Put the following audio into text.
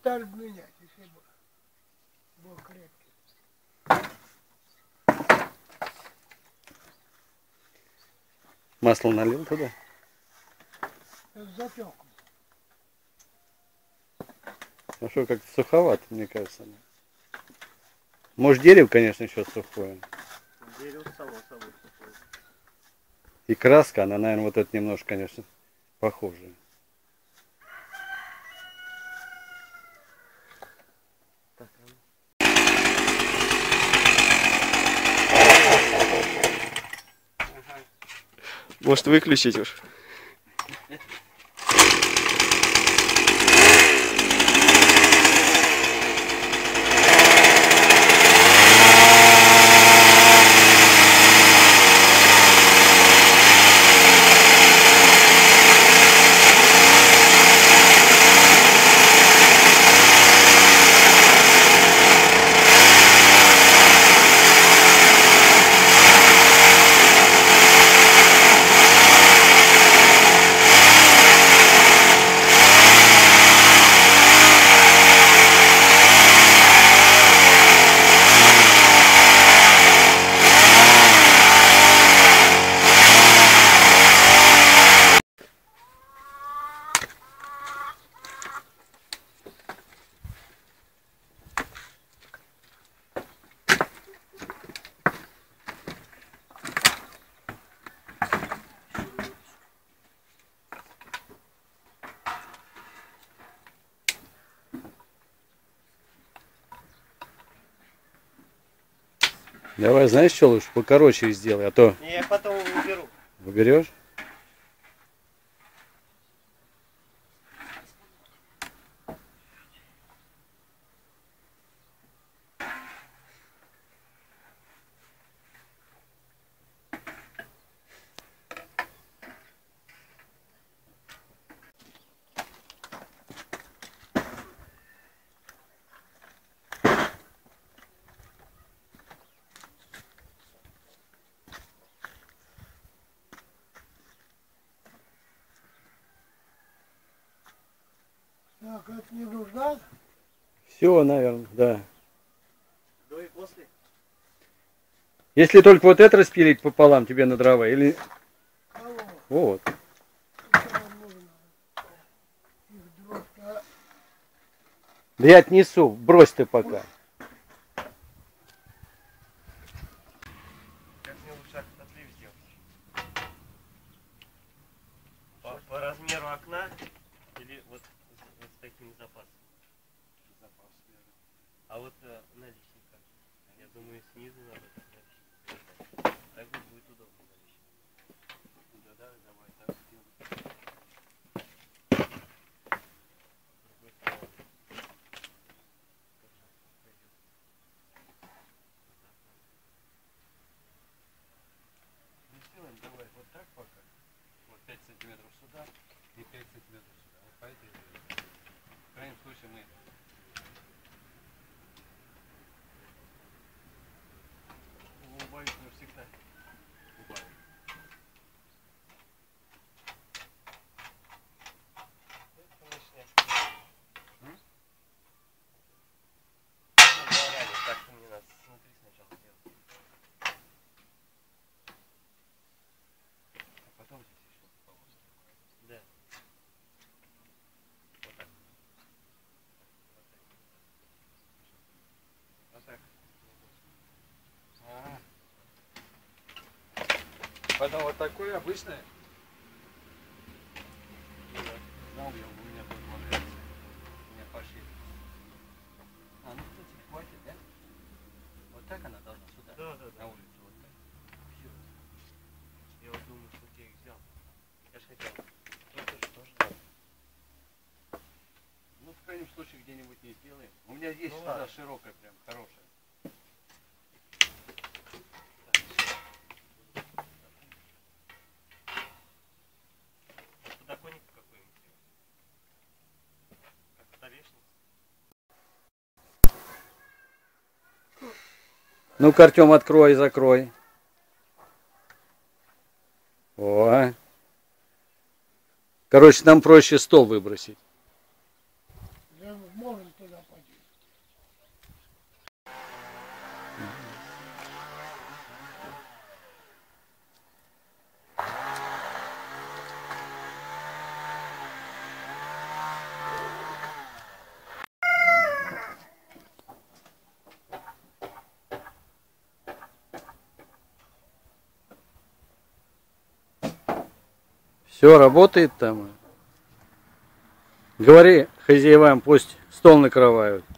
стали бы менять, если бы был крепкий. Масло налил туда? Это затек. А что, как-то суховато, мне кажется. Может, дерево, конечно, еще сухое. Дерево само собой сухое. И краска, она, наверное, вот это немножко, конечно, похожая. Так, может выключить уж? Давай, знаешь, что лучше? Покороче сделай, а то... Я потом уберу. Уберешь? Так, это не нужна? Все, наверное, да. До и после. Если только вот это распилить пополам тебе на дрова, или... Кого? Вот. Это вам нужно. Их дров-то. Да я отнесу, брось ты пока. Как мне лучше отлив сделать? По размеру окна или вот с такими запасами? А вот наличник как? Я думаю, снизу надо так наличник. Так будет удобно наличник. Да, давай так сделаем. С другой стороны. Ну сделаем, давай вот так пока. Вот 5 сантиметров сюда и 5 сантиметров сюда. Вот по этой. В крайнем случае мы... Убавить мы всегда. Убавим. Это лишнее. Так-то мне надо смотри сначала сделать. А потом здесь еще полоски. Да. Вот так. Вот так. А. Потом вот такое обычное. Знал я, у меня тут валяется. У меня пошли. А, ну кстати, хватит, да? Вот так она должна сюда. Да. На улицу вот так. Все. Я вот думаю, что я их взял. Я ж хотел. Тоже. Ну, в крайнем случае, где-нибудь не сделаем. У меня есть Ну, сюда ладно. широкая, прям хорошая. Подоконник какой-нибудь сделать. Как столешница. Ну-ка, Артем, открой, закрой. О. Короче, нам проще стол выбросить. можем туда пойти. Все работает там. Говори хозяевам, пусть стол накрывают.